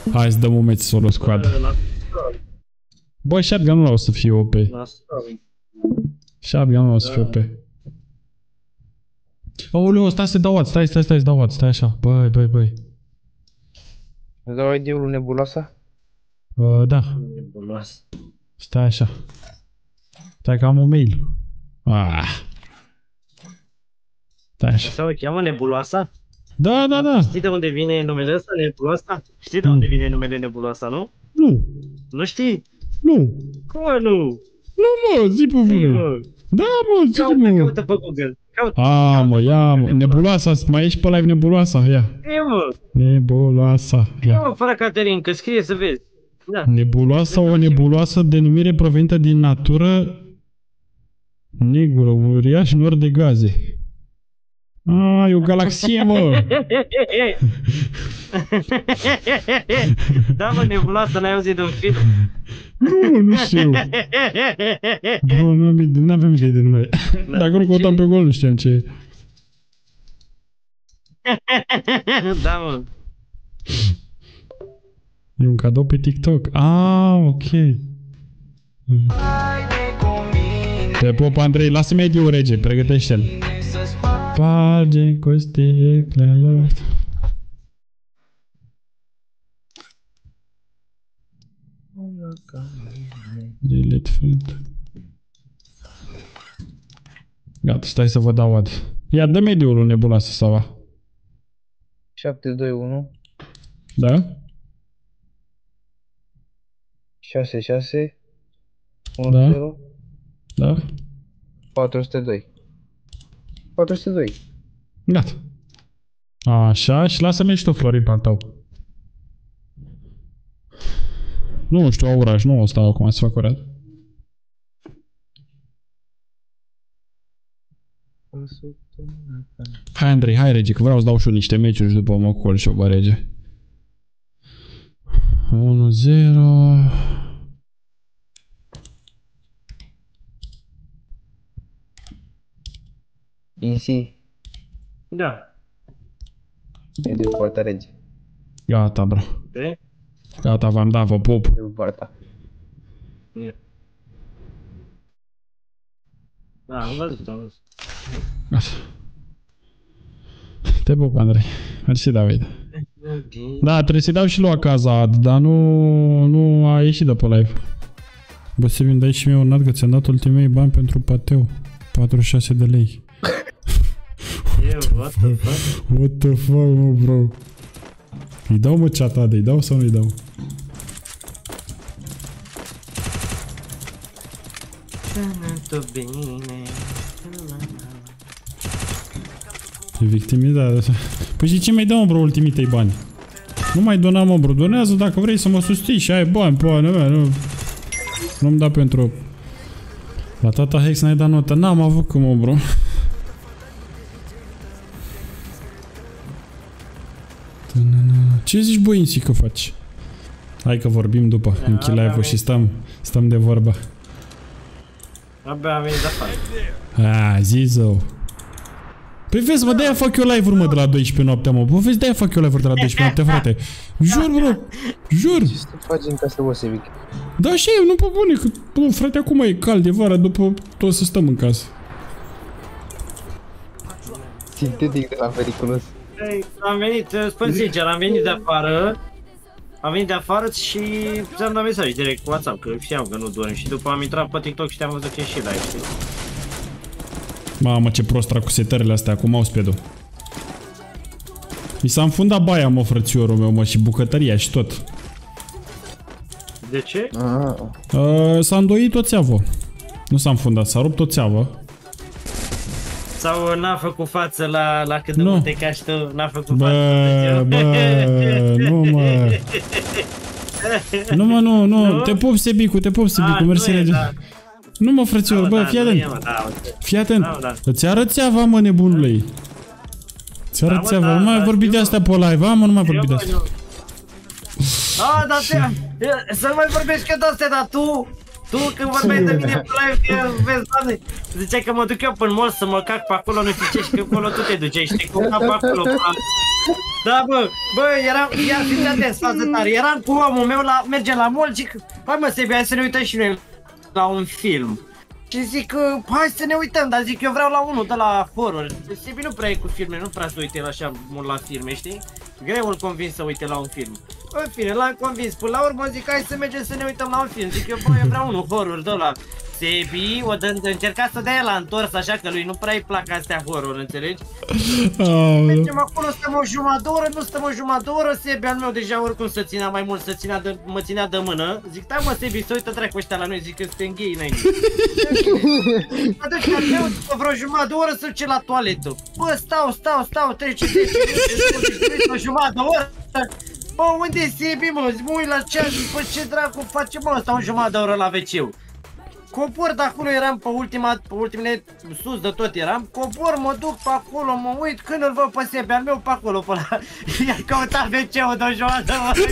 Hai să dăm un meci solo squad. Bă, shotgun-ul ăla o să fie OP. Shotgun-ul ăla o să fie OP. Aoleu, stai să dau stai să dau stai așa. Băi. Îți dau ID-ul lui Nebuloasa? Da. Stai așa. Stai că am un mail. Stai așa. Așa o cheamă Nebuloasa? Da. Știi de unde vine numele ăsta, Nebuloasa? Știi de unde vine numele Nebuloasa, nu? Nu. Nu știi? Nu. Cum nu? Nu, mă, zi pe mine. Da, mă, zi pe mine. Caută pe Google. Mă, ia, mă. Nebuloasa, mai ești pe live Nebuloasa, ia. E, mă. Nebuloasa, ia. Mă, fără Caterin, că scrie să vezi. Da. Nebuloasa, o nebuloasă denumire provenită din natură negură, uriaș nor de gaze. E o galaxie, mă! Da, mă, Nebuloasa, n-ai auzit de un film? Nu știu. Bro, nu avem idee de nume. Dacă nu căutam pe gol, nu știam ce e. Da, mă. E un cadou pe TikTok. Ok. Te pup, Andrei. Lasă mediul rege. Pregătește-l. Sparge cu sticlele. Delete food. Gata, stai să vă dau ad. Ia, dă mediul lui Nebuloasa, Sava. 721 Da? 66 Da? 10 Da? 402. 402. Gata. Așa, și lasă-mi și tu, Florin, pe al tău. Nu știu, Auraș, nu o stau acum să fac curat. Hai, Andrei, hai, rege, că vreau să dau și eu niște meciuri și după mă col și o bă, rege. 1-0... Insi. Da. Mediul poarta rege. Gata, bro. Gata, v-am dat, vă pup. Mediul poarta. Da, am văzut. Gata. Te pup, Andrei. Mersi, David. Da, trebuie să-i dau și lui Acazad, dar nu a ieșit de pe live. Bă, Sevin, dai și mie un că ți-am dat ultimei bani pentru pateu. 46 de lei. What the fuck? What the fuck, mă, bro? Îi dau, mă, chat-ade, îi dau sau nu-i dau? E victimizat. Păi și ce mai dă, mă, bro, ultimii tăi bani? Nu mai dona, mă, bro, donează dacă vrei să mă susții și ai bani, bani, nu-mi da pentru... La tata Hex n-ai dat notă, n-am avut cum, mă, bro. Ce zici, bă, Insi, că faci? Hai că vorbim după, închid live-ul și stăm de vorbă. Abia am venit de afară. Zi zău. Păi vezi, mă, de-aia fac eu live-uri, mă, de la 12 noaptea, mă. Bă, vezi, de-aia fac eu live-uri de la 12 noaptea, frate. Jur, bro, jur. Ce să faci în casă, bă, Sevic? Da, și eu, nu pe bune, că, bă, frate, acum e cald, e vara, după tot să stăm în casă. Sintetic de la periculos. Am venit, spun sincer, am venit de afară. Am venit de afară și ți-am dat mesaj direct cu WhatsApp, că știam că nu dorm. Și după am intrat pe TikTok și te-am văzut că e și live, știi? Mamă, ce prost era cu setările astea, cu mousepad-ul. Mi s-a înfundat baia, mă, frățiorul meu, mă, și bucătăria și tot. De ce? S-a îndoit o țeavă. Nu s-a înfundat, s-a rupt o țeavă. Sau n-a făcut față la cât de multe cași tu, n-a făcut față. Nu, mă. Nu, te pup, Sebicu, mersi, rege. Nu, mă, frățior, bă, fii atent. Fii atent. Îți arăt țeava, mă, nebunului. Îți arăt țeava, nu mai vorbi de astea pe live, mă, nu mai vorbi de astea. Dar să nu mai vorbești că de astea, dar tu Tu când vorbeai de mine pe live, vezi, doamne, ziceai că mă duc eu până mall să mă cac pe acolo, nu știu ce, și că acolo tu te duceai, știi, că pe acolo. Da, bă, eram, ia fiți atenți, fază tare, eram cu omul meu, merge la mall, zic, hai mă, Sebi, hai să ne uităm și noi la un film. Și zic, hai să ne uităm, dar zic, eu vreau la unul de la horror. Sebi nu prea e cu filme, nu prea să uite așa mult la filme, știi? Greu îl convins să uite la un film. În fine, l-am convins, până la urmă zic, hai să mergem să ne uităm la un film. Zic, eu vreau unul horror de ăla. Sebi, încerca să dea el la întors, așa că lui nu prea îi plac astea horror, înțelegi? Mergem acolo, stăm o jumătate de oră, nu stăm o jumătate de oră, Sebi al meu deja oricum să ținea mai mult, mă ținea de mână. Zic, da mă Sebi, să uită dracu ăștia la noi, zic că suntem gay înainte. Atunci al meu, după vreo jumătate de oră să duce la toaletă. Bă, stau, trece 10 minute, o jumătate de oră. Bă, unde e Sebi, mă? Mă uit la ceas, zic, bă, ce dracu face, mă, stau o jumătate de oră la WC-ul. Cobor de acolo, eram pe ultimele sus de tot eram, cobor, mă duc pe acolo, mă uit, când îl văd pe Sebi al meu pe acolo, pe la... I-a căutat WC-ul de o jumătate,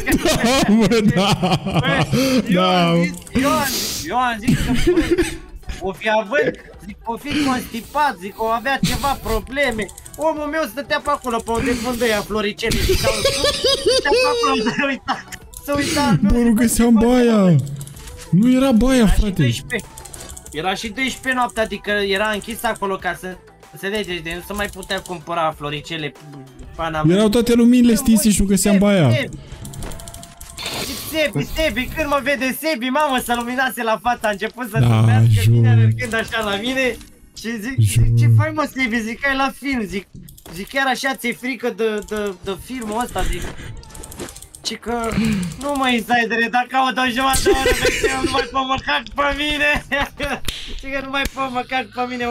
eu am zis că, băi, o fi având, zic, o fi constipat, zic, o avea ceva probleme. Omul meu stătea pe acolo, pe unde vândăia floricele, și stătea pe acolo, să uita. Bă, nu găseam baia! Nu era baia, frate! Era și 12 noaptea, adică era închis acolo ca să înțelegeți, de nu se mai putea cumpăra floricele, pana mea. Erau toate luminile stinse și nu găseam baia. Sebi, când mă vede Sebi, mamă, s-a luminase la față, a început să zâmbească, vine alergând așa la mine și zic, ce faci mă Sebi, zic, ai la film, zic, chiar așa ți-e frică de filmul ăsta, zic. Și că nu mă insidere, dacă aud o jumătate de oră pe ce nu mai pot mă cac pe mine. Și că nu mai pot mă cac pe mine,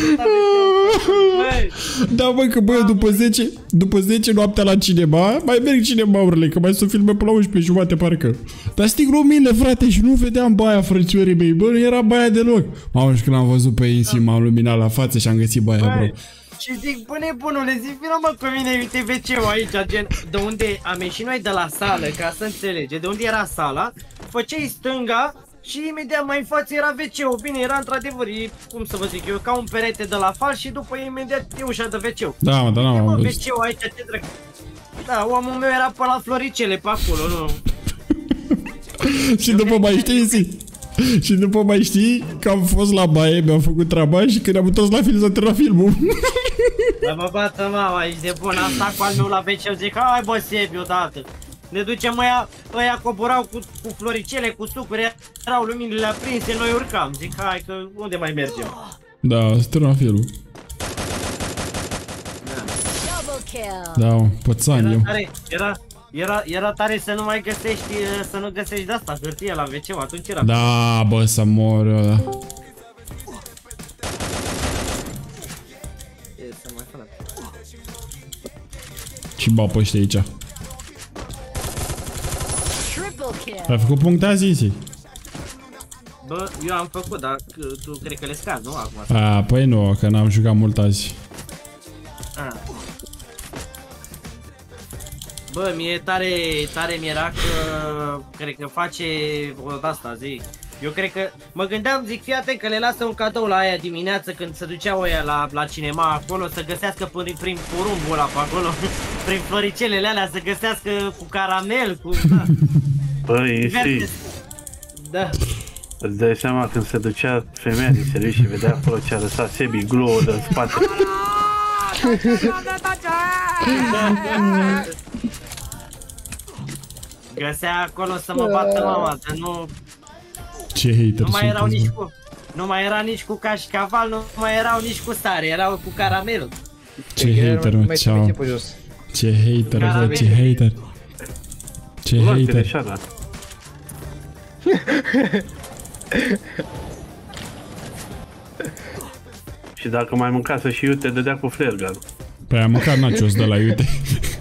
da, băi, că băi, după 10 noaptea la cinema, mai merg cinemaurile, că mai sunt filme până la 11 jumate parcă. Dar sting luminile, frate, și nu vedeam baia, frățiorii mei, bă, nu era baia deloc. Mamă, și când am văzut pe Insim, m-am luminat la față și am găsit baia, bro. Și zic, bă nebunule, zic, vină mă cu mine, uite WC-ul aici, gen, de unde am ieșit noi de la sală, ca să înțelege, de unde era sala, făceai stânga și imediat mai în față era WC-ul, bine, era într-adevăr, cum să vă zic eu, ca un perete de la fal și după imediat e ușa de WC-ul. Da, mă, da, n-am văzut. WC-ul aici, ce dracu. Da, omul meu era pe la floricele, pe acolo, nu. Și după mai știi, și după mai știi că am fost la baie, mi-am făcut treaba și când am întors la film s-a terminat filmul. Bă, mă bată mama, ești de bun, am stat cu al meu la WC, zic, hai bă Sebi odată. Ne ducem ăia coborau cu floricele, cu sucuri, erau luminile aprinse, noi urcam, zic, hai că unde mai mergem? Da, s-a terminat filmul. Da, pățan eu. Era tare să nu mai găsești, să nu găsești de asta, hârtie la WC, atunci era. Da, bă, să mor eu, da. Și ba pe ăștia aici. Ai făcut puncte azi, Isi? Bă, eu am făcut, dar tu cred că le scazi, nu? Acum. A, păi nu, că n-am jucat mult azi. Bă, mie tare mi-era că cred că face o de-asta, zic. Eu cred că mă gândeam, zic, fii atent că le lasă un cadou la aia dimineață când se duceau aia la cinema acolo, să găsească prin porumbul ăla pe acolo, prin floricelele alea, să găsească cu caramel, cu... Da. Băi, Isi, da. Îți dai seama când se ducea femeia din serviciu și vedea acolo ce a lăsat Sebi glow de în spate. Găsea acolo să mă bată mama, dar nu... Ce hater nu mai erau nici cu... Nu mai era nici cu cașcaval, nu mai erau nici cu sare, erau cu caramel. Ce hater, mă, ceau. Ce hater, bă, ce hater. Ce hater. Și dacă mai mâncase și iute, dădea cu flare gun. Păi am mâncat nachos de la iute.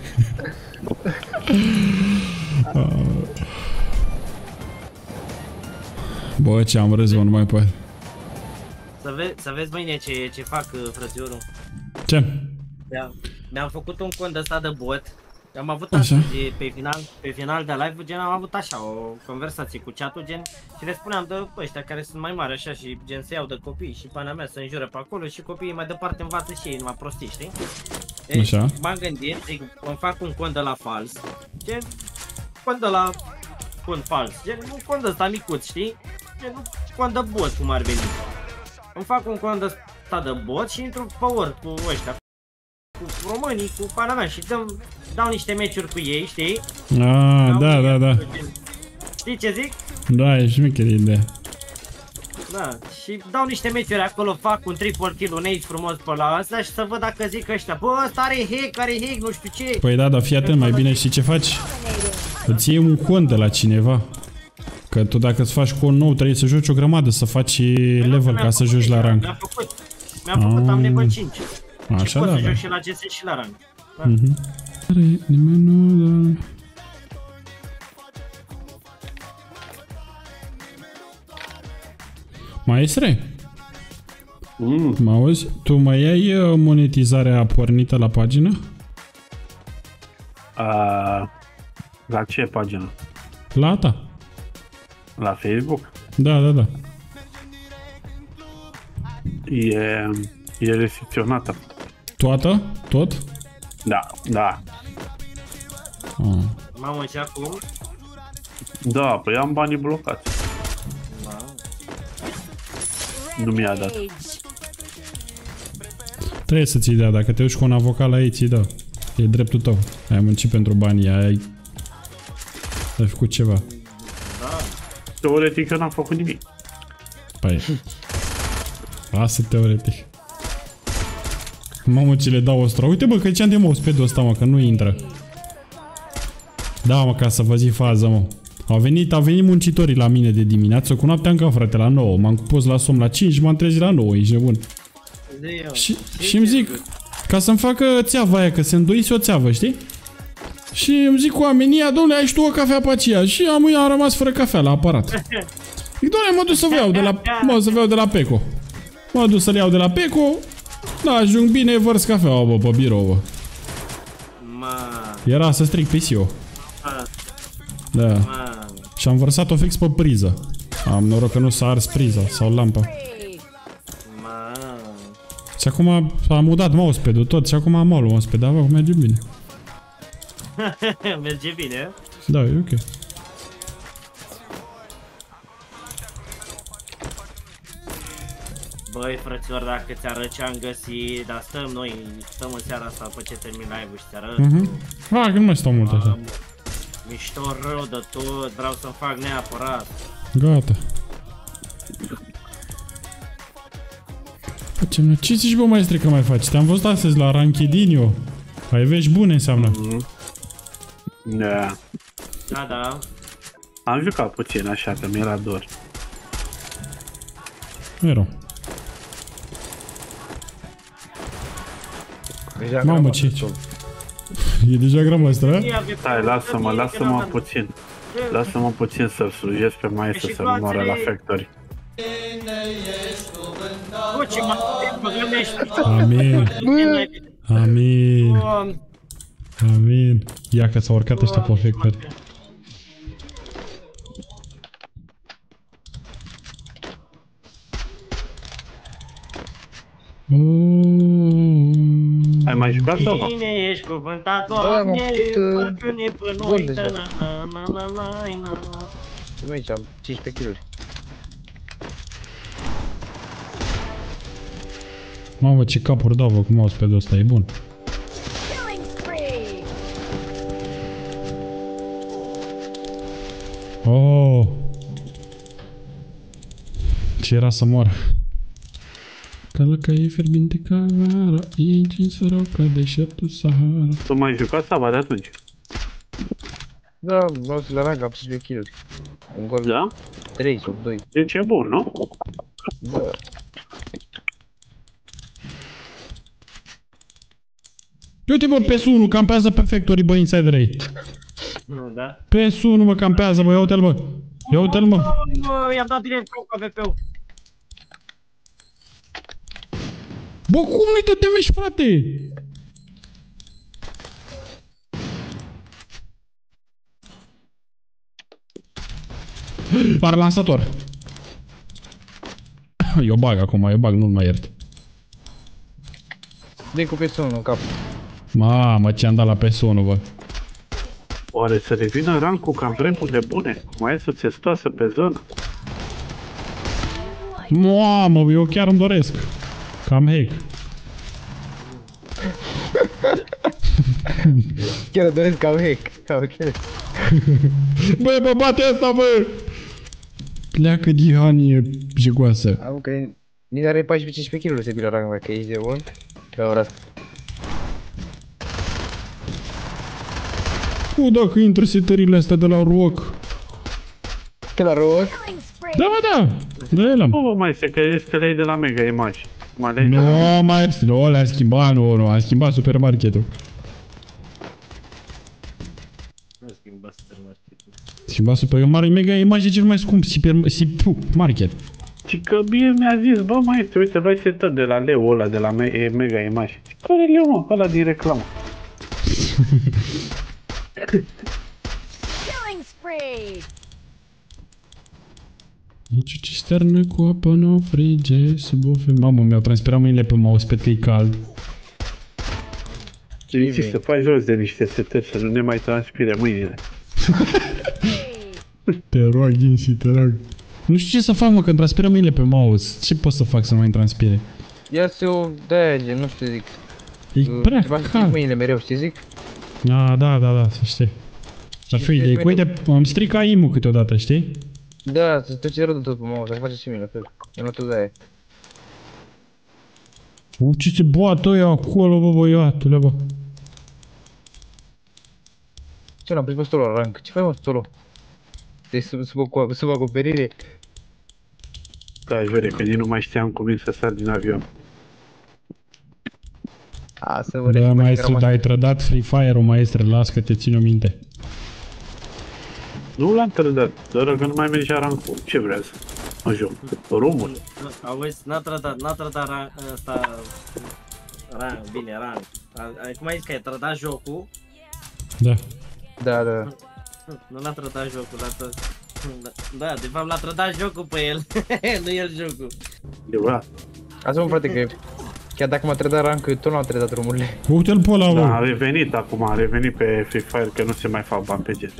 Bă, ce am râs, mă, nu mai pot. Să vezi mâine ce fac, frățiorul. Ce? Mi-am făcut un cont ăsta de bot, Am avut Așa. așa, pe final de live, gen am avut așa o conversație cu chat-ul, gen, și le spuneam de ăștia care sunt mai mari așa și gen se iau de copii și pana mea se înjură pe acolo și copiii mai departe învață și ei numai prostii, știi? Deci Așa. m-am gândit, zic, îmi fac un cont de la fals, gen, cont de la cont fals, gen, un cont ăsta micuț, știi? Gen, un cont de bot, cum ar veni. Îmi fac un cont ăsta de bot și intru pe Word cu ăștia, cu românii, cu pana mea și dau niște meciuri cu ei, știi? Ah, da. Știi ce zic? Da, e șmecheră ideea. Da, și dau niște meciuri acolo, fac un triple kill, un ace frumos pe la asta și să văd dacă zic ăștia, bă, ăsta are hack, nu știu ce. Păi da, dar fii atent, mai bine știi ce faci? Îți iei un cont de la cineva. Că tu dacă îți faci cont nou trebuie să joci o grămadă, să faci level ca să joci la rank. Mi-am făcut, am level 5. Așa, și pot da, să da. joc și la CS și la rank. Da. Nimeni nu... Maestre, mă auzi? Tu mai ai monetizarea pornită la pagină? La ce pagină? La ta? La Facebook? Da. E restricționată. Toată? Tot? Da. Ah. Mamă, și acum? Da, păi am banii blocați. Nu mi-a dat. Trebuie să ți-i dea, dacă te uiți cu un avocat la ei, ți-i dă. E dreptul tău. Ai muncit pentru banii, ai făcut ceva. Teoretic eu n-am făcut nimic. Păi, asta teoretic. Mamă, ce le dau ostra. Uite, bă, că ce-am de mousepad-ul ăsta, mă, că nu intră. Da, mă, ca să vă zic faza, mă. Au venit muncitorii la mine de dimineață, cu noaptea încă, frate, la 9. M-am pus la somn la 5 și m-am trezit la 9, ești nebun. Și îmi zic, ca să-mi facă țeava aia, că se îndoise o țeavă, știi? Și îmi zic cu oamenii, domnule, ai și tu o cafea pe aceea. Și am rămas fără cafea la aparat. Zic, doamne, mă duc să vă iau de la Peco. Mă duc să le iau de la Peco. Da, ajung bine, vărs cafeaua, bă, pe birou, bă. Era să stric PC-ul. Da. Și am vărsat-o fix pe priză. Am noroc că nu s-a ars priza sau lampa. Și acum am udat mousepad-ul tot și acum am alt mousepad, dar bă, merge bine. Merge bine? Da, e ok. Băi, frăților, dacă ți arăt ce am găsit, dar stăm în seara asta după ce termin live-ul și ți arăt. Hai, că nu mai stau mult așa. Mișto rău de tot, vreau să-mi fac neapărat. Gata. Ce zici, bă, maestre, că mai faci? Te-am văzut astăzi la Ranchidinho. Ai vești bune, înseamnă. Da. Da. Am jucat puțin așa, că mi-era dor. Nu e rău. Mamă, ce e deja grămăstră? Stai, lasă-mă puțin. Lasă-mă puțin să-l slujesc pe maestru să nu moară la factory. Amin. Amin. Ia că s-au urcat ăștia pe factory. Ai mai jucat sau nu? Cine ești cuvântat, Da, Doamne, am facă-ne pe gol noi, deja. na. Nu aici, am 15 kg-uri. Mamă, ce capuri dau, vă, cu mousepad-ul ăsta, e bun. Oh! Ce era să moară? Călăcă e fierbinte ca vara, e încins rău ca deșertul Sahara. Tu mai jucat Sava de atunci? Da, vreau să le arag, am 15 kg-uri. Un gol Da? 3 sau 2. Deci e bun, nu? Da. Uite, bă, PS1 campează pe Factory, bă, insiderei. Nu, da? PS1, mă, campează, bă, ia uite-l, bă. Ia uite-l, mă. Bă, i-am dat direct cu AVP-ul. Bă, cum nu te temești, frate? Par lansator. Eu bag acum, nu-l mai iert. Dă-i cu PS1 în cap. Mamă, ce-am dat la PS1, bă. Oare să revină rancul ca în vremurile bune? Mai e succestoasă pe zonă? Mamă, eu chiar îmi doresc. Cam hack. Chiar doresc ca hack. Bă, bate asta, bă! Pleacă dihanie jigoasă. Am că nici are 14-15 kg se bila rang, că e de bun. Că ora. Dacă intră setările astea de la Rock. Că la rock. Da, da el am. Nu mai este că este lei de la Mega Image. Nu mai este, nu, le-am schimbat, nu, am schimbat supermarketul. Schimbat supermarketul, Mega Image e cel mai scump supermarket. Și că bine mi-a zis, bă maestru, uite, luai setări de la leu ăla de la Mega Image. Care e leu, mă? Ăla din reclamă. Killing spree! Nici o cisternă cu apă nu frige, sub o femeie. Mamă, mi-au transpirat mâinile pe mousepad că e cald. Zici să faci jos de niște setări să nu ne mai transpire mâinile. Te rog, Ghinsi, te rog. Nu știu ce să fac, mă, că îmi transpiră mâinile pe mouse. Ce pot să fac să nu mai transpire? Ia să o de-aia, gen, nu știu zic. E prea Ceva să cald. mâinile mereu, știi zic? Da, să știi. Dar fi idei, uite, îmi strica imul câteodată, știi? Da, să te duce rău de tot pe mouse, să faci și mine, la fel. Eu nu tu de-aia. Ce se boată ăia acolo, bă, băiatule, bă. Ce n-am pus pe stolul la rank? Ce faci, mă, stolul? Deci sub acoperire. Da, aș vede că nici nu mai știam cum e să sar din avion. A, să vă Da, maestru, dar ai trădat Free Fire-ul, maestre, las că te țin o minte. Nu l-am trădat, doar că nu mai mergea rancul. Ce vrea să mă joc? Rumul? Auzi, n-a trădat ăsta... Bine, rang. Cum ai zis că ai trădat jocul? Da. Da. Nu l-a trădat jocul, l-a trădat... Da, de fapt l-a trădat jocul pe el, nu el jocul. Adevărat. Asta mă, frate, că chiar dacă m-a trădat rank, tot n-am trădat drumurile. Uite-l pe ăla, Da, bă. a revenit acum, a revenit pe Free Fire că nu se mai fac bani pe GTA.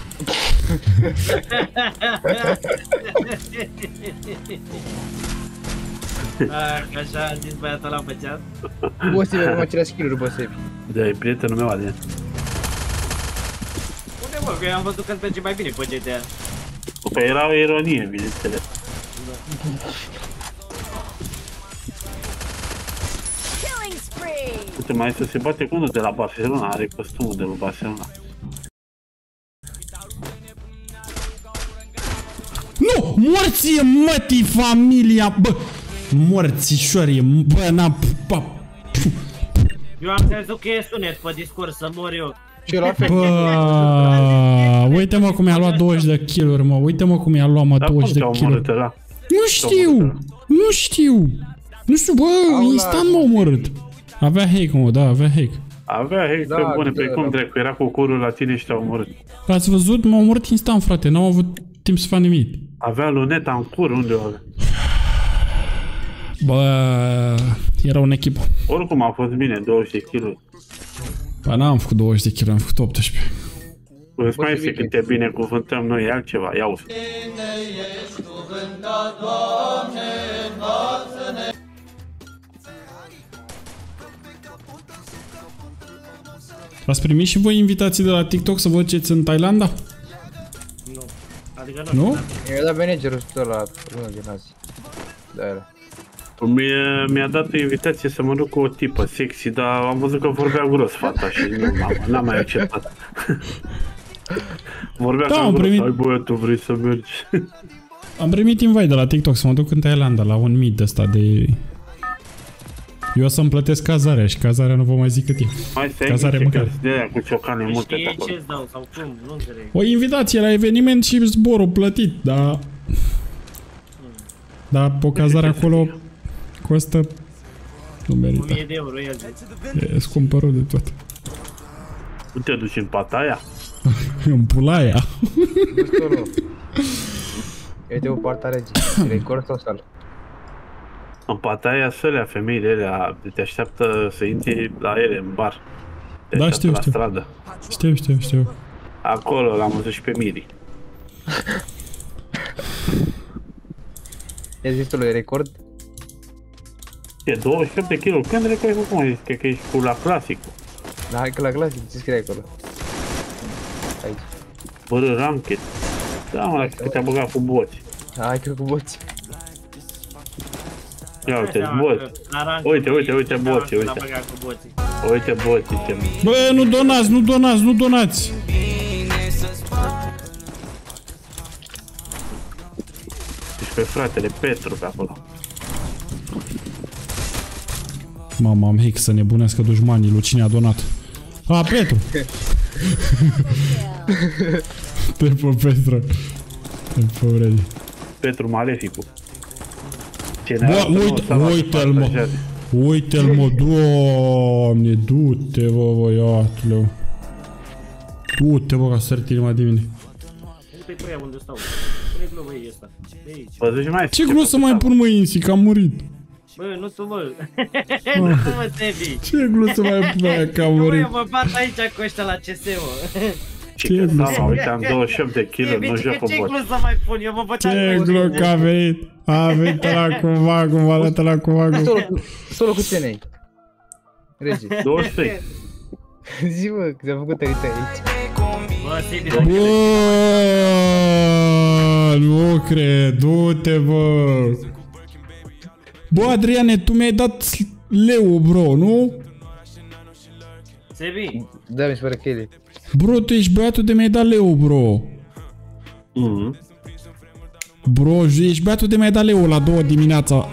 Așa a zis băiatul ăla pe chat. Bosevi, acum aceleași skill-uri, Bosevi. Da, e prietenul meu, Adrian. Unde mă, că eu am văzut că îți merge mai bine pe GTA. Că era o ironie, bineînțeles. Killing spree! Uite, mai să se bate cu unul de la Barcelona, are costumul de la Barcelona. Nu! Morție, mătii, familia, bă! Morțișorie, bă, n-am... Eu am crezut că e sunet pe discurs, să mor eu. Și eu la fel. Bă, uite-mă cum i-a luat 20 de kill-uri, mă. Uite-mă cum i-a luat, mă, Dar 20 cum de te-au kill-uri. omorât ăla? Nu știu, bă, instant m-a omorât. Avea hack, mă, da, avea hack. Avea hack Da, pe bune, da, pe cum da. dracu, era cu curul la tine și te-a omorât. Ați văzut? M-a omorât instant, frate, n-am avut timp să fac nimic. Avea luneta în cur, unde o avea? Bă, era un echipă. Oricum a fost bine, 20 de kg. Bă, n-am făcut 20 de kg, am făcut 18. Îți mai este când te binecuvântăm noi, e altceva, ia uite. Ați primit și voi invitații de la TikTok să vă duceți în Thailanda? Nu. Adică Nu? Mi-a dat managerul ăla, unul din azi. Da, era. Mi-a dat o invitație să mă duc cu o tipă sexy, dar am văzut că vorbea gros fata și nu, n-am mai acceptat. Vorbea Da, cam am gros, primit. ai băiat, tu vrei să mergi? Am primit invite de la TikTok să mă duc în Thailanda la un meet ăsta de... Eu o să-mi plătesc cazarea și cazarea nu vă mai zic cât e. Mai stai Cazare niște măcar. cărți de aia cu ciocane multe pe știi acolo. ce-ți dau sau cum, nu înțeleg. O invitație la eveniment și zborul plătit, dar... Dar o cazare acolo costă... Nu merită. 1000 de euro, el zice. E scumpărul de tot. Nu te duci în Pattaya? În Pulaia. Uite o poarta regii. Record sau sal? În partea aia sălea, femeile alea, te așteaptă să intri la ele în bar. Te Da, așteaptă știu, la știu. stradă. Știu. Acolo l-am văzut și pe Miri. I-a zis tu lui record? E 28 de kg. Când record cum ai zis? Cred că ești cu la clasic. Da, hai că la clasic, ce scrie acolo? Aici. Bără ranchet. Da, mă, dacă că te-a băgat cu boți. Hai că cu boți. Ia uite, boți. Uite, boți, uite. Uite boții, ce... Bă, nu donați! Ești pe fratele Petru pe acolo. Mama, am hack să nebunească dușmanii, lui cine a donat? A, Petru! Te pe Petru. Te pe vrei. Petru Maleficul. Bă, uite-l mă! Uite-l mă, Doamne, du-te bă, băiatule. Du-te bă, ca să sări inima de mine. Uite-i pe ea unde stau. Pune globă ei ăsta. De aici. Văzuși mai? Ce glumă să mai pun mă Insi, că am murit? Bă, nu tu mă. Nu tu mă, Tebi. Ce glumă să mai pun aia, că am Bă, murit? eu mă bat aici cu ăștia la CS, mă. Ce glumă? Uite, am 28 de kg, Tebi, nu joc ce cu boți. glumă să mai pun? Eu mă băteam Ce cu glumă că a venit? A venit la cumva, cumva, arată la cumva. Solo cu țenei. Regi. 23. Zi mă, că ți-am făcut uite aici. Bă, Tebi, Bă, nu cred, du-te bă. Bă, Adriane, tu mi-ai dat leu, bro, nu? Tebi, Da, mi se pare că ele. Bro, tu ești băiatul de mi-ai dat leu, bro. Bro, ești băiatul de mi-ai dat leu la 2 dimineața.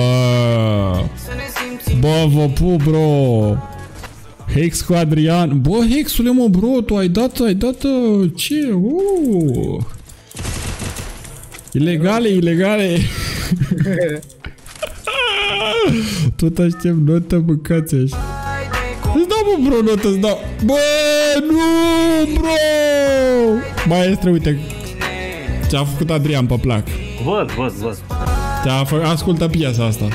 Bă, vă pup, bro. Hex cu Adrian. Bă, Hexule, mă, bro, tu ai dat, ce? Ilegale. Tot aștept notă, mâncați așa. Îți dau, bă, bro, notă, îți dau. Bă, nu, bro. Maestre, uite. Ce-a făcut Adrian pe plac. Văd. Ascultă piesa asta.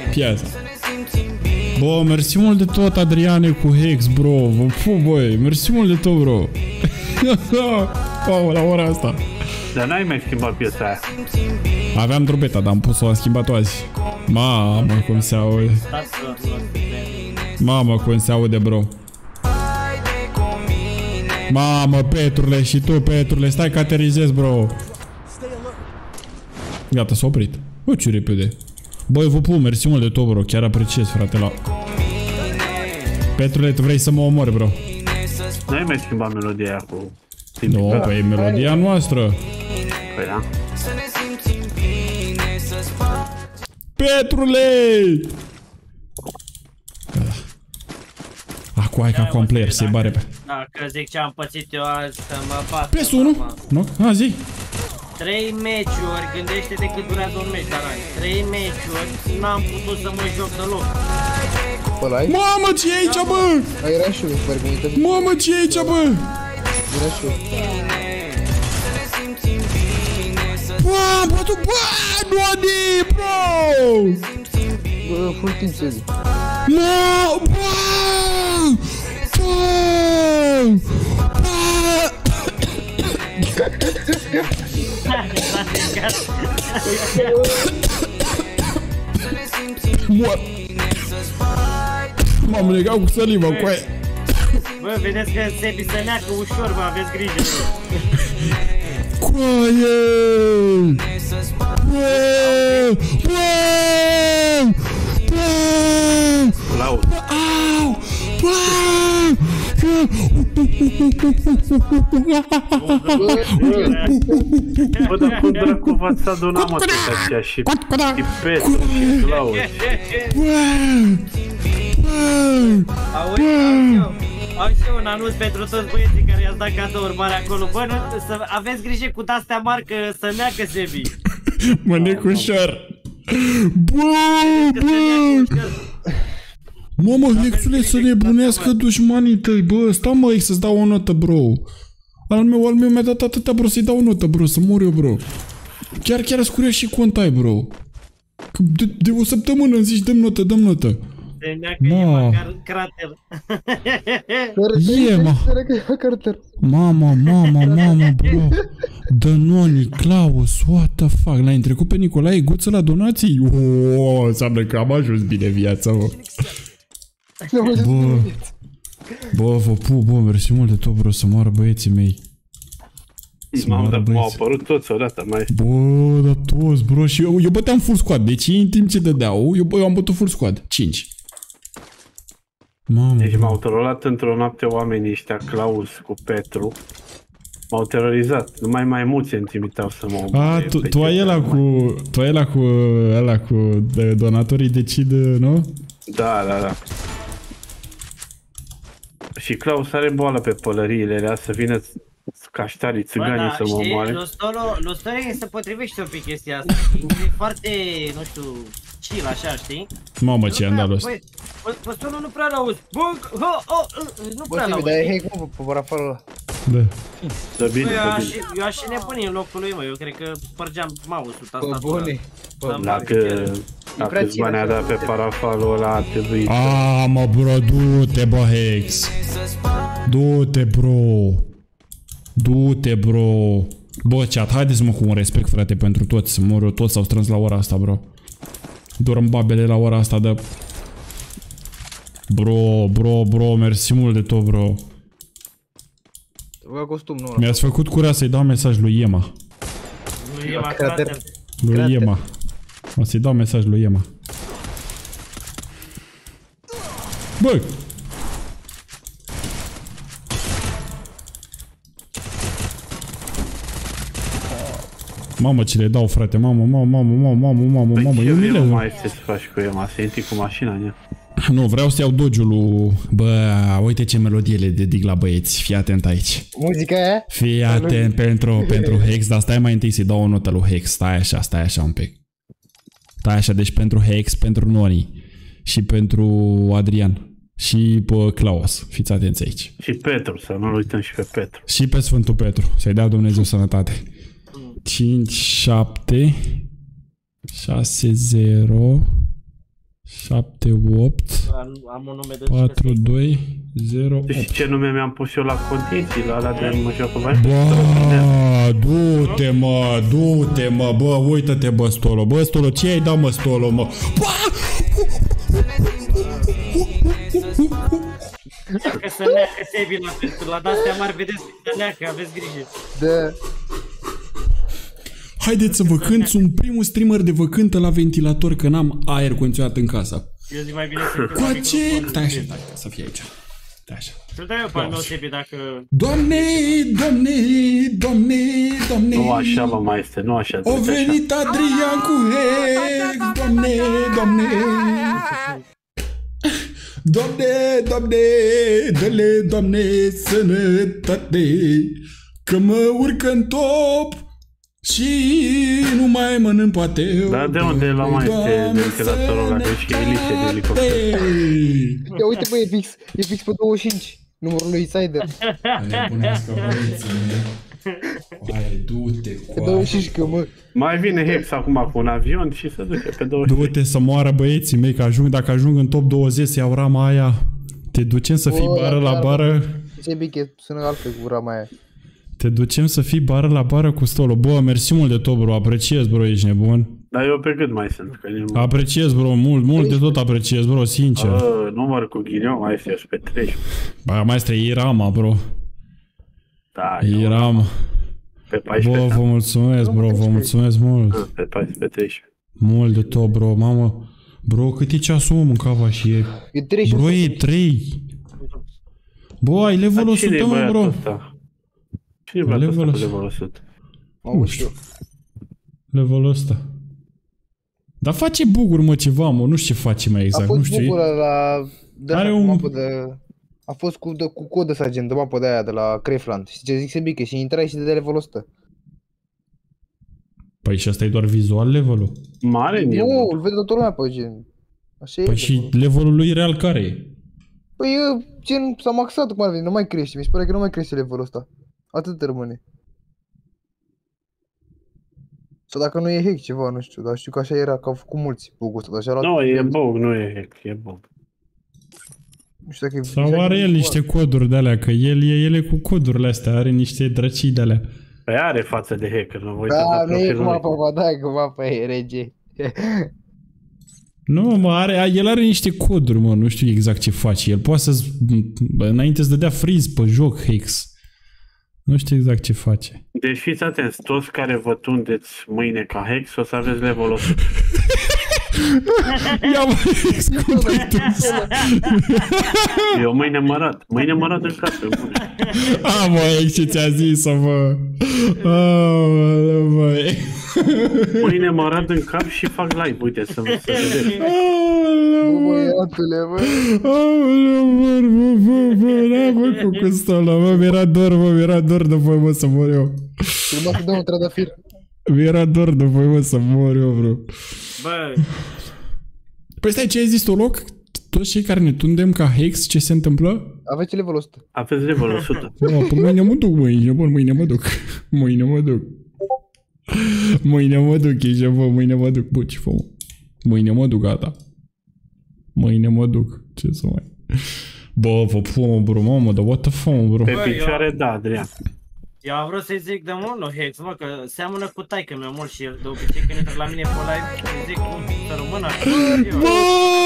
Bă, mersi mult de tot, Adriane, cu Hex, bro. Vă pup, băi. Mersi mult de tot, bro. Wow, la ora asta. Dar n-ai mai schimbat piesa aia. Aveam drobeta, dar am pus-o, am schimbat-o azi. Mamă, cum se aude. Mamă, cum se aude, bro. Mamă, Petrule, și tu, Petrule, stai că aterizez, bro. Gata, s-a oprit. Bă, ce repede. Băi, vă pup, mersi mult de tot, bro. Chiar apreciez, frate, la... Petrule, tu vrei să mă omori, bro. N-ai mai schimbat melodia aia cu... Nu, păi e melodia noastră. Păi da. Petrule! Acum hai că acum player, să-i bare pe... Dacă zic ce am pățit eu azi, să mă bat. PS1? Nu? A, zi. 3 meciuri, gândește-te cât durează un meci, Aran. 3 meciuri, n-am putut să mă joc deloc. Ăla ai? Mamă, ce e aici, bă? Ai era și eu, sper că uită. Mamă, ce e aici, bă? Era și eu. Bă, tu, bă, Noni, bro! Bă, full timp să zic. No, bă! Bă! M-am legat cu saliva, cu aia. Bă, vedeți că Sebi se neacă ușor, bă, aveți grijă. Coaie! Bă! Bă! Bă! Laud. Au! Bă! Bă, dar cum dracu v-ați adunat, mă, toți aceia și Petru și Laud. Auzi eu un anunț pentru toți băieții care i-ați dat cadouri mari acolo. Bă, nu, să aveți grijă cu de-astea mari că să neacă Sebi. Mă necușor. Bă, Că să neacă bă! ușor. Mamă, Hexule, să nebunească dușmanii tăi, bă, sta mă, să-ți dau o notă, bro. Al meu mi-a dat atâtea, bro, să-i dau o notă, bro, să mor eu, bro. Chiar sunt curios și cont ai, bro. Că de o săptămână îmi zici, dăm notă. De neacă Ma. e măcar crater. E, ma. Carter. Mama, bro. Dănoni, Claus, what the fuck? L-ai întrecut pe Nicolae Guță la donații? Înseamnă că am ajuns bine viața, bă. Vă pup, bă, mersi mult de tot, bro, să moară băieții mei. M-am dat, m-au apărut toți odată, mai. Bă, da toți, bro, și eu băteam full squad, deci în timp ce dădeau, eu am bătut full squad, 5. Mamă, Deci bro. m-au terorizat într-o noapte oamenii ăștia, Claus cu Petru. M-au terorizat, numai maimuțe îmi trimiteau să mă omoare. A, tu ai ăla cu donatorii decid, nu? Da. Și Claus are boală pe pălăriile alea, să vină caștarii, țiganii să mă omoare. Lui Stolo se potrivește un pic chestia asta, știi? E foarte, nu știu, chill așa, știi? Mamă, ce andalul ăsta. Bă, Stolo nu prea l-auzi. Bă, nu prea Bă, l-auzi. dar e hei cum pe parafarul ăla. Da. Dă bine, dă bine. Eu aș și nebuni în locul lui, mă, eu cred că spărgeam mouse-ul, tastatura. bune. Dacă îți bani a dat pe parafalul ăla, a trebuit. Mă, bro, du-te, bă, Hex. Du-te, bro. Bă, chat, haideți-mă cu un respect, frate, pentru toți. Mă, toți s-au strâns la ora asta, bro. Dorm babele la ora asta, de... Bro, mersi mult de tot, bro. Bă, costum, nu. Mi-ați făcut curea să-i dau mesaj lui Ema. Nu e mai crater. Lui Ema. O să-i dau mesaj lui Ema. Bă! Mamă, ce le dau, frate, mamă, eu nu le Nu mai este să faci cu Ema, să intri cu mașina în ea. Nu, vreau să iau Dodge-ul lui... Bă, uite ce melodie le dedic la băieți, fii atent aici. Muzica aia? Fii atent pentru Hex, dar stai mai întâi să-i dau o notă lui Hex, stai așa un pic. Stai așa, deci pentru Hex, pentru Noni și pentru Adrian și pe Claus, fiți atenți aici. Și Petru, să nu-l uităm și pe Petru. Și pe Sfântul Petru, să-i dea Dumnezeu sănătate. 5, 7, 6, 0, 7, 8, Am un nume de 4, 2, 0, 8. Și ce nume mi-am pus eu la condiții, la alea de mă joc cu bani? Bă, du-te mă, bă, uită-te bă, Stolo, ce ai dat mă, Stolo, mă? Că să neacă Sebi la de-astea mari, vedeți că neacă, aveți grijă. Da. Haideți să vă cânt, sunt primul streamer de vă cântă la ventilator, că n-am aer condiționat în casă. Eu zic mai bine să... Coace! Stai așa, să fie aici. Stai așa. Să-l dau eu pe al meu Sebi dacă... Doamne! Nu așa, bă, mai este, nu așa. O venit Adrian cu Hex, Doamne! Doamne, dă-le, Doamne, sănătate, că mă urcă în top și nu mai mănânc poate. Dar de unde la mai este ventilatorul ăla, că și elice de elicopter? Ia uite bă, e fix pe 25, numărul lui Insider. Nebunească băieții mei. Hai, du-te, Pe 25 că mă. Mai vine Hex acum cu un avion și se duce pe 20. Du-te să moară băieții mei, că dacă ajung în top 20 să iau rama aia. Te ducem să fii bară la bară. Sebi că sună altfel cu rama aia. Te ducem să fii bară la bară cu Stolo. Bă, mersi mult de tot, bro, apreciez, bro, ești nebun. Dar eu pe cât mai sunt? Că Apreciez, bro, mult de tot apreciez, bro, sincer. număr cu ghinion mai este și pe 30. Bă, maestre, e rama, bro. Da, E rama. pe 14. Bă, vă mulțumesc, bro, vă mulțumesc mult. Pe 14, pe 13. Mult de tot, bro, mamă. Bro, cât e ceasul, mă, mâncava și e... E 3 Bro, e 3. Bă, ai level 100, mă, bro. Cine e băiatul ăsta cu level 100? Nu știu. Levelul ăsta. Dar face buguri, mă, ceva, mă, nu știu ce face mai exact, nu A fost știu. bucură la... Are un... mapă de... A fost cu codă să agent de mapă de aia de la Crefland. Știi ce zic, Sebi, că și intrai și de level 100. Păi și asta e doar vizual levelul? Mare Nu, îl vede toată lumea pe gen. Așa e. Păi și levelul lui real care e? Păi gen s-a maxat cum ar veni, nu mai crește. Mi se pare că nu mai crește levelul ăsta. Atât rămâne. Sau dacă nu e hack ceva, nu știu, dar știu că așa era, că au făcut mulți bug-ul ăsta, dar și-a luat... Nu, e bug, nu e hack, e bug. Nu știu dacă e... Sau are el niște coduri de alea, că el e cu codurile astea, are niște drăcii de alea. Păi are față de hacker, nu vă uitați Da, la nu e profilul cum lui. apă, bă, da, cum apă e rege. Nu, mă, el are niște coduri, mă, nu știu exact ce face. El poate să înainte să dădea freeze pe joc, Hex. Nu știu exact ce face. Deci fiți atenți, toți care vă tundeți mâine ca Hex o să aveți level 100. Ia mă, Hex, cum ai dus? Eu mâine mă arăt în casă, bune. A, mă, Hex, ce ți-a zis-o, mă. Aoleu, băi. Mâine mă arăt în cap și fac live, uite, să vedeți. Aoleu, Bă, mă. băiatule, bă. Aoleu, bă, n-ai făcut cu stola, mă, mi-era dor de voi, mă, să mor eu. Urma să dăm un trandafir. Mi-era dor de voi, mă, să mor eu, bro. Bă, Păi stai, ce ai zis tu, loc? Toți cei care ne tundem ca Hex, ce se întâmplă? Aveți level 100. Aveți level 100. Bă, pe mâine mă duc, mâine mă duc. Mâine mă duc, ești, bă, mâine mă duc, bă, ce fă, mă? Mâine mă duc, gata. Mâine mă duc, ce să mai... Bă, vă pun, bro, mamă, dar what the fuck, bro? Pe Băi, picioare, da, Adrian. eu am vrut să-i zic de mult lui Hex, mă, că seamănă cu taică meu mult și el, de obicei când intră la mine pe live, îi zic cum să rămână acolo. Bă!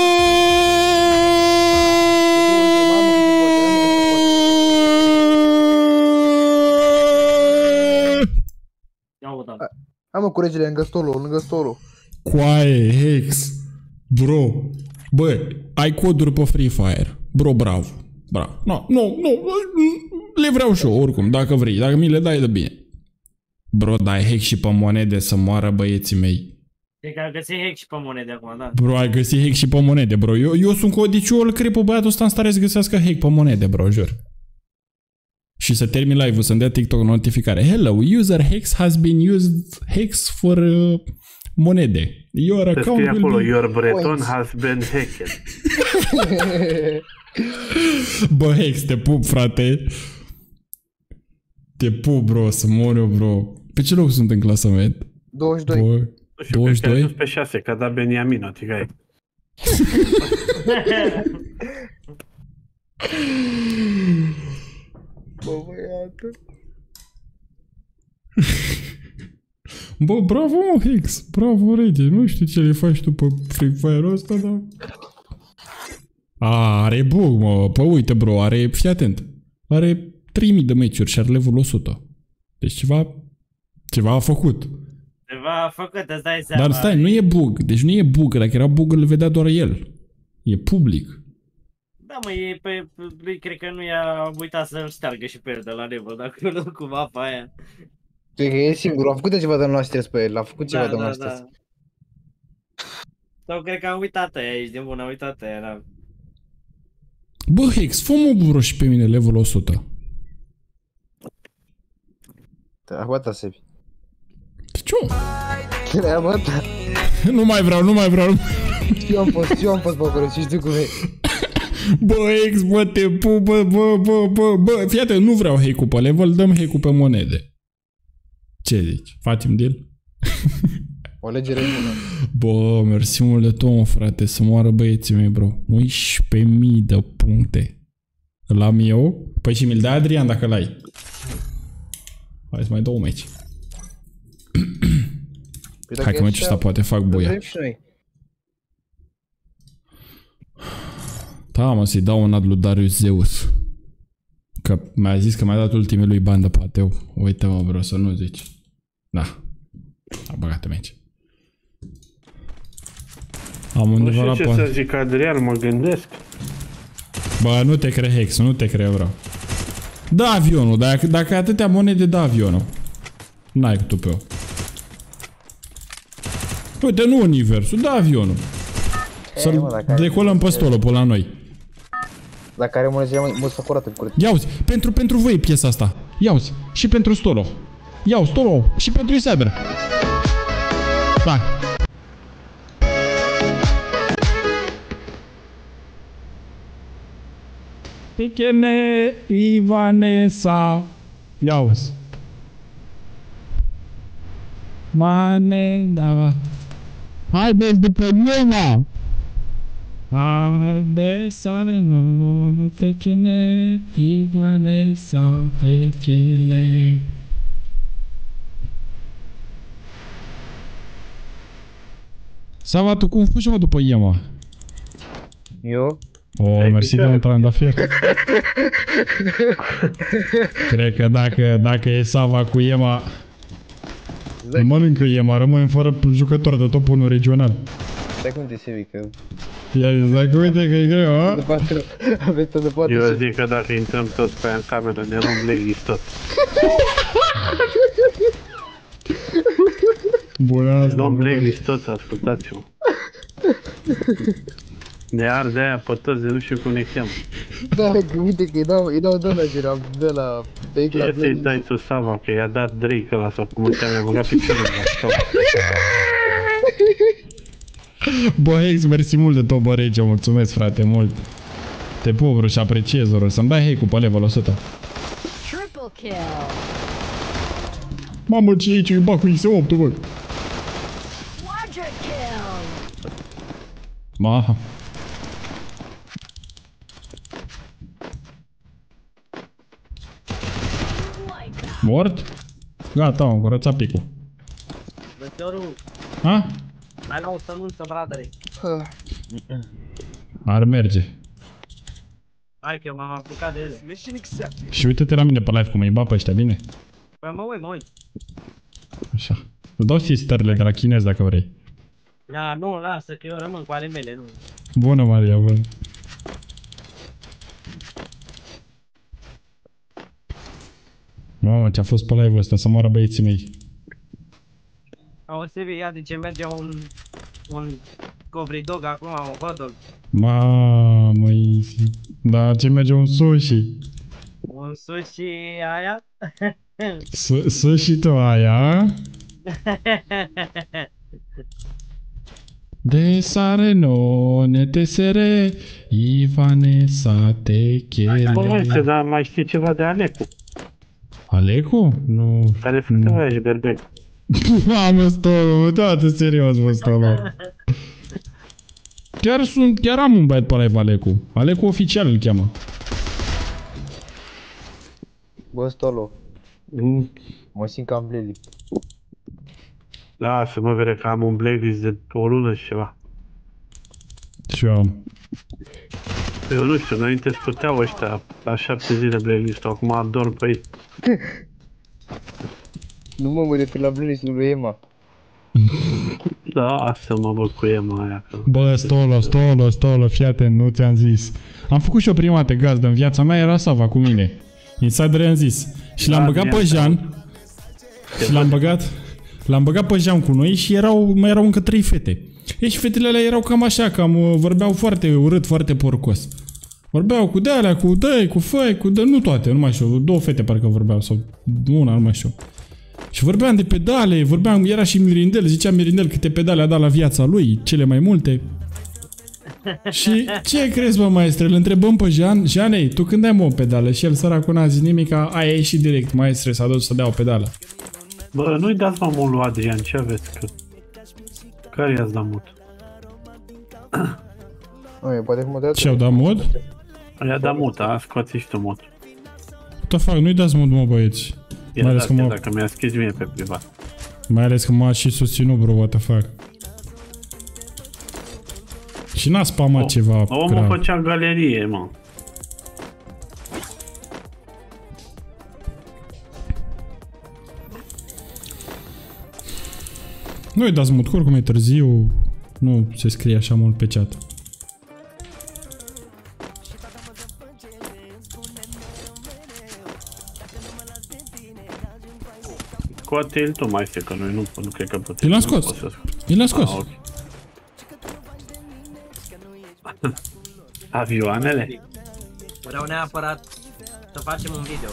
Ia o, da. Hai mă, cu regele, lângă stolul. Coaie, Hex. Bro. Bă, ai coduri pe Free Fire. Bro, bravo. Bravo. Nu. Le vreau și eu, oricum, dacă vrei. Dacă mi le dai, de bine. Bro, dai Hex și pe monede să moară băieții mei. E că a găsit Hex și pe monede acum, da. Bro, ai găsit Hex și pe monede, bro. Eu sunt codiciul, cred pe băiatul ăsta în stare să găsească Hex pe monede, bro, jur. Și să termin live-ul, să-mi dea TikTok notificare. Hello, user Hex has been used Hex for monede. Your Să account scrie will acolo, be... your breton points. has been hacked. Bă, Hex, te pup, frate. Te pup, bro, să mor eu, bro. Pe ce loc sunt în clasament? 22. Bă, Nu știu, cred că ai 22? ajuns pe 6, că a dat Beniamin, o tigaie. Bă, băiatul. Bă, bravo, mă, Hex. Bravo, rege. Nu știu ce le faci tu pe Free Fire-ul ăsta, dar... A, are bug, mă. Păi uite, bro, fii atent. Are 3000 de meciuri și are level 100. Deci ceva a făcut. Ceva a făcut, îți dai seama. Dar stai, nu e bug. Deci nu e bug. Dacă era bug, îl vedea doar el. E public. Da, mă, e pe lui, cred că nu i-a uitat să-l șteargă și pe el de la level, dacă nu cu mapa aia. Cred că e singur, a făcut ceva de nu stres pe el, a făcut ceva Da, de nu da, stres. da. Sau cred că a uitat aia, ești de bun, a uitat aia, da. Bă, Hex, fă-mă bro și pe mine level 100. Te-a bătat, Sebi. De ce? Te-a bătat. Nu mai vreau. Și eu am fost pe acolo și știu cum e. Bă, Hex, bă, te pup, bă, fii atent, nu vreau hack-ul pe level, dăm hack-ul pe monede. Ce zici? Facem deal? O legere bună. Bă, mersi mult de tot, mă, frate, să moară băieții mei, bro. 11.000 de puncte. L-am eu? Păi și mi-l dai, Adrian, dacă l-ai. Hai să mai dau un meci. Hai că meciul ăsta poate fac buia. Vrem și noi. Da, mă, să-i dau un ad lui Darius Zeus. Că mi-a zis că mi-a dat ultimii lui bani de pateu. Uite, mă, bro, să nu zici. Da. A băgat meci. Am Nu undeva la știu ce poate. să zic, Adrian, mă gândesc. Bă, nu te cred, Hex, nu te cred, bro. Da avionul, dacă ai atâtea monede, da avionul. N-ai cu tu pe eu. Uite, nu universul, da avionul. Să-l decolăm pe stolul pe la noi. Dacă are monede, mă să curată în curte. Ia-uzi, pentru voi e piesa asta. Ia-uzi, și pentru stolo. Ia-u, stolo, și pentru Isaber. Hai. Pichene Ivanesa. Ia-uzi. Manenda. Haideți după mine! Haideți să nu pe cine, Ivane sau pe cine. Sava, tu cum fugi, mă, după Iema? Eu? Oh, mersi de un trandafir. Cred că dacă e Sava cu Iema, nu mănâncă Iema, rămâne fără jucător de top 1 regional. Stai cum te sevi, că... Ia zis, dacă uite că e greu, a? Aveți tot de poate. Eu zic că dacă intrăm toți pe aia în cameră, ne luăm blacklist tot. Bună Ne asta. luăm blacklist toți, ascultați-mă. Ne arde aia pe toți, de nu știu cum ne cheamă. Da, că uite că îi dau de la pe Ce să-i dai tu Sava, că i-a dat Drake ăla sau cum îl cheamă, i-a băgat piciorul la stop. Bă, Hex, mersi mult de tot, bă, Rege, mulțumesc, frate, mult. Te pup, bro, și apreciez, bro, să-mi dai Hex-ul pe level 100. Triple kill. Mamă, ce e aici, îi bag cu X8, bă. Quadra kill. Ma. Mort? Gata, am curățat picul. Văzătorul, Ha? mai la o sănunță, bradere. Ar merge. Hai că m-am apucat de ele. Și uite-te la mine pe live cum îi bat pe ăștia, bine? Păi mă uit. Așa. Îți dau sisterele de la chinez dacă vrei. Da, nu, lasă că eu rămân cu ale mele, nu. Bună, Maria, bă. Mamă, ce-a fost pe live-ul ăsta, să moară băieții mei. O să vii, ia de ce merge un covri dog acum, un hot dog. Mamă, da, ce merge un sushi. Un sushi aia. Sushi tu aia? De sare no ne te sere, Ivane sa te chere. Bă, dar mai știi ceva de Alecu? Alecu? Nu. Care făcea aia și berbec. Mamă, stolo, toate serios, bă, stolo. Chiar am un băiat pe live Alecu. Alecu oficial îl cheamă. Bă, Stolo, mă simt ca în Bleli. Lasă, mă, vede că am un blacklist de o lună și ceva. Și eu am. Eu nu știu, înainte scoteau ăștia la 7 zile blacklist-ul, acum adorm pe ei. Nu mă refer la Bleli-ul lui Emma. Da, asta mă bă cu Emma aia. Că... Bă, stolo, fii atent, nu ți-am zis. Am făcut și o prima dată gazdă în viața mea, era Sava cu mine. Insider i-am zis. Și l-am băgat pe Jean. Și l-am băgat pe Jean cu noi și mai erau încă 3 fete. Ei, și fetele alea erau cam așa, vorbeau foarte urât, foarte porcos. Vorbeau cu de-alea, cu dă cu făi, cu dă, nu toate, nu mai știu, 2 fete parcă vorbeau, sau una, nu mai știu. Și vorbeam de pedale, era și Mirindel, zicea Mirindel câte pedale a dat la viața lui, cele mai multe. Și ce crezi, bă, maestre? Îl întrebăm pe Jean, Jeanei, tu când ai, mă, o pedală? Și el, săracul, n-a zis nimic, aia ieșit direct, maestre, s-a dus să dea o pedală. Bă, nu-i dați mă mult lui Adrian, ce aveți? Că... Care i-ați dat mult? Poate că mă dă. Ce-au dat mod? I-a dat mult, a? Scoați și tu mult. What the fuck, nu-i dați mod, mă, băieți. Mai ales că dacă mi-a scris mie pe privat. Mai ales că m-a și susținut, bro, what the fuck. Și n-a spamat ceva omul grav. făcea galerie, mă. Nu-i dați mult, oricum e târziu. Nu se scrie așa mult pe chat. Scoate-l tu, maestre, că noi nu cred că putem. El l-a scos. El l-a scos. Okay. Avioanele? Vreau neapărat să facem un video.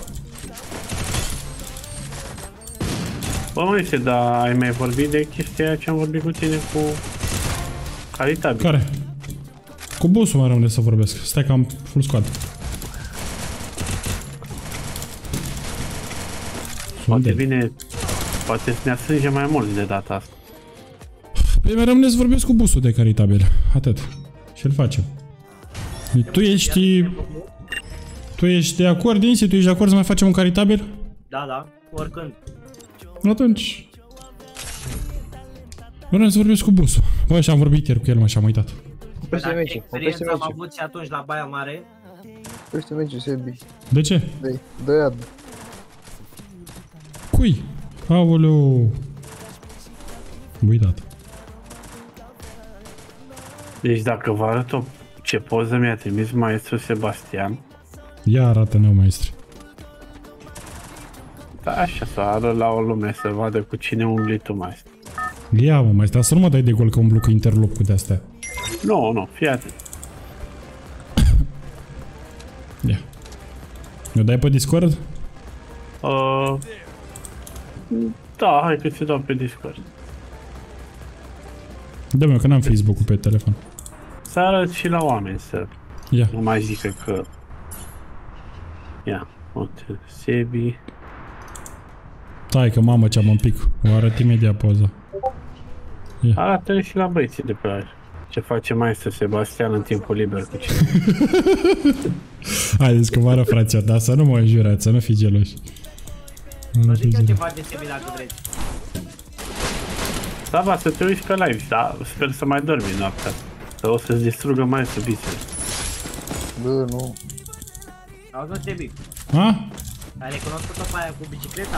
Bă, maestre, dar ai mai vorbit de chestia aia ce am vorbit cu tine cu... Caritabil. Care? Cu busul mai rămâne să vorbesc. Stai că am full squad. Poate vine Poate să ne sânge mai mult de data asta. Păi mai rămâne să vorbesc cu busul de caritabil. Atât. Și-l facem. Tu ești de acord, Insi? Tu ești de acord să mai facem un caritabil? Da, oricând. Atunci... Vreau să vorbesc cu busul. Bă, și-am vorbit ieri cu el, mă, și-am uitat. Oprește meciul, oprește Experiența am meciul. avut și atunci la Baia Mare. Oprește meciul, Sebi. De ce? Dă-i ad. Cui? Aoleu... Uitat. Deci dacă vă arăt ce poză mi-a trimis maestru Sebastian, Ia arată-ne, maestri. da, așa să arăt la o lume să vadă cu cine umbli tu, maestru. Ia, mă, maestri, să nu mă dai de gol că umblu cu interloc cu de-astea. Nu, fii atent. Ia. Mi-o dai pe Discord? Da, hai că ți dau pe Discord. Dă-mi, că n-am Facebook-ul pe telefon. Să arăt și la oameni să Ia. nu mai zică că... Ia, uite, Sebi... Stai că mamă ce-am un pic. O arăt imediat poza. Arată și la băieții de pe aia. Ce face maestru Sebastian în timpul liber cu cine. Haideți că vă arăt, frația, dar să nu mă înjurați, să nu fi geloși. Vă zic eu ceva de Sebi dacă vreți. Da, va să te uiți pe live, da? Sper să mai dormi noaptea. Că o să-ți distrugă maestru bițele. Bă, nu. Auzi, nu, Sebi, Ha? ai recunoscut-o pe aia cu bicicleta?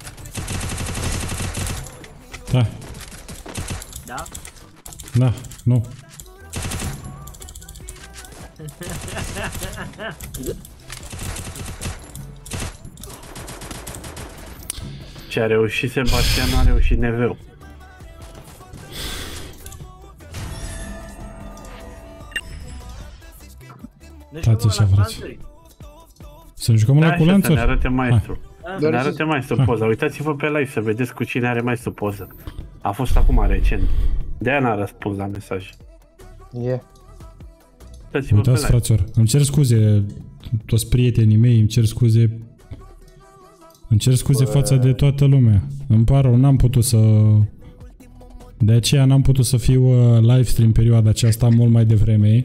Da. Da? Da, nu. Ce a reușit Sebastian, a reușit Neveu. Nu Stați știu, așa, la frate. transferi. Să ne jucăm Da, la așa, să ne culanțuri? arate maestru. Să ne Doar arate maestru poza. Uitați-vă pe live să vedeți cu cine are maestru poză. A fost acum recent. De-aia n-a răspuns la mesaj. E. Uitați-vă pe Uitați, live. fraților, îmi cer scuze, toți prietenii mei, îmi cer scuze. Îmi cer scuze față de toată lumea. Îmi pare rău, n-am putut să... De aceea n-am putut să fiu livestream perioada aceasta mult mai devreme.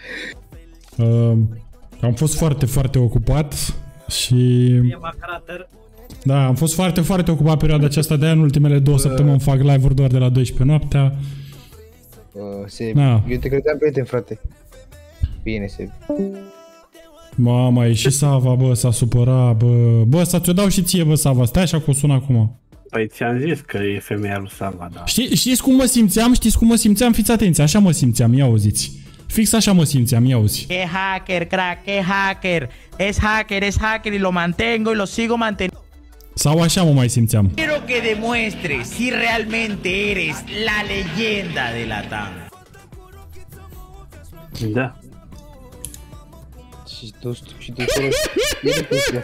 Am fost foarte, foarte ocupat și... E macrater. Da, am fost foarte, foarte ocupat perioada aceasta, de-aia în ultimele 2 săptămâni fac live-uri doar de la 12 noaptea. Sebi. Da. Eu te credeam prieten, frate. Bine, Sebi. Mama, e și Sava, bă, s-a supărat, bă. Bă, să ți-o dau și ție, bă, Sava. Stai așa că o sun acum. Păi ți-am zis că e femeia lui Sava, da. Știți cum mă simțeam? Știți cum mă simțeam? Fiți atenți, așa mă simțeam, ia auziți. Fix așa mă simțeam, ia auzi. Que hacker, crack, que hacker. Es hacker y lo mantengo y lo sigo manteniendo. Sau așa mă mai simțeam. Quiero que demuestres si realmente eres la leyenda de la TAM. Da. Și tu e de chestia.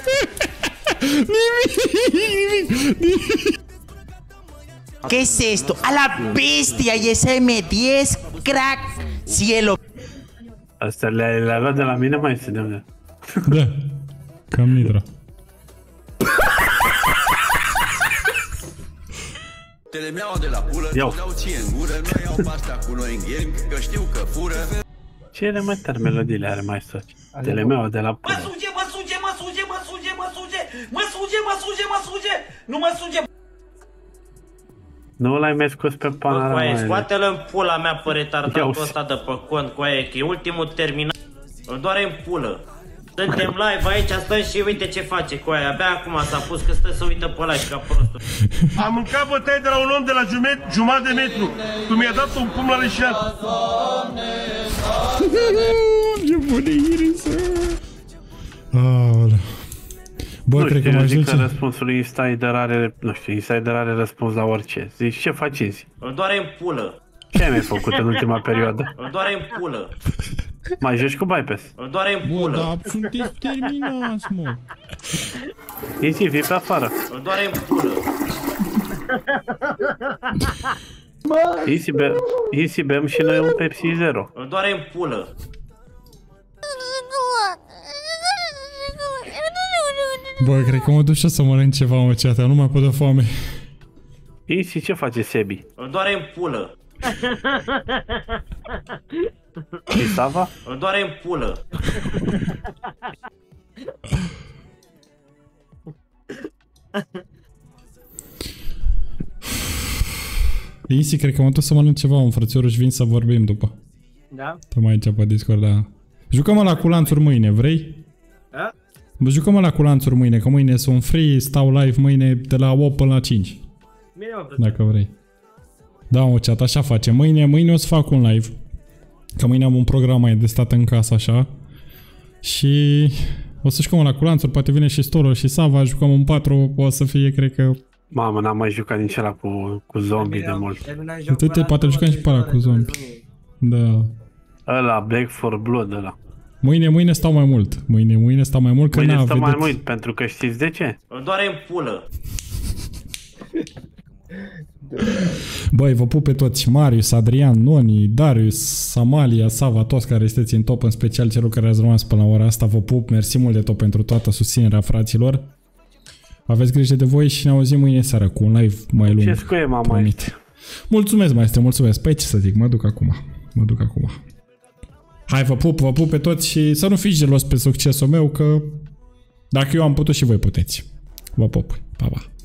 ¿Qué es esto? A la bestia y ese M10, crack, cielo. Asta le-a luat de la mine, mai este de unde. Da, cam nitro. Iau. Ce elementare melodiile are mai soci? Telemeaua de la pulă. Mă suge, mă suge, mă suge, mă suge, mă suge, mă suge, mă suge, mă suge, nu mă suge. Nu l-ai mai scos pe Bă, panorama. coaie, scoate-l în pula mea pe Ia retardatul uzi. ăsta de pe cont, coaie, că e ultimul terminal. Îl doare în pulă. Suntem live aici, stăm și uite ce face, coaie. Abia acum s-a pus că stă să uită pe live ca prostul. Am mâncat bătaie de la un om de la jumătate de metru. Tu mi-a dat un pumn la leșinat. Ce bune Iris. Aoleu. Bă, Nu cred știu, că eu mai zic că ajunge. răspunsul Insider are, nu știu, Insider are răspuns la orice. Zici, ce faceți? Îl doare în pulă. Ce ai mai făcut în ultima perioadă? Îl doare în pulă. Mai joci cu bypass? Îl doare în Bă, pulă. dar sunteți terminați, mă. Easy, fii pe afară. Îl doare în pulă. Easy, bem și noi un Pepsi Zero. Îl doare în pulă. Bă, cred că mă duc și să mănânc ceva, mă, ceata, nu mai pot de foame. Isi, ce face Sebi? Îl doare în pulă. Și Sava? Îl doare în pulă. Isi, cred că mă duc să mănânc ceva, un frățiorul și vin să vorbim după. Da? Stăm aici pe Discord, da. Jucăm ăla cu lanțuri mâine, vrei? Da? Jucăm ăla cu lanțuri mâine, că mâine sunt free, stau live mâine de la 8 până la 5. Bine, mă, frate. Dacă vrei. Da, mă, chat, așa face. Mâine o să fac un live. Că mâine am un program mai de stat în casă, așa. Și o să jucăm ăla cu lanțuri, poate vine și Storo și Sava, jucăm în 4, o să fie, cred că... Mamă, n-am mai jucat nici ăla cu zombie de mult. Uite, poate jucăm și pe ăla cu zombie. Da. Ăla, Black for Blood, ăla. Mâine stau mai mult. Mâine stau mai mult, că Mâine n-a, stau mai vedeți. mult, pentru că știți de ce? Îl doare în pulă. Băi, vă pup pe toți. Marius, Adrian, Noni, Darius, Samalia, Sava, toți care sunteți în top, în special celor care ați rămas până la ora asta. Vă pup, mersi mult de tot pentru toată susținerea, fraților. Aveți grijă de voi și ne auzim mâine seara cu un live mai lung. Ce scuie, mama, promit. Mulțumesc, maestre, mulțumesc. Păi ce să zic, mă duc acum. Hai, vă pup pe toți și să nu fiți gelos pe succesul meu, că dacă eu am putut și voi puteți. Vă pup. Pa, pa.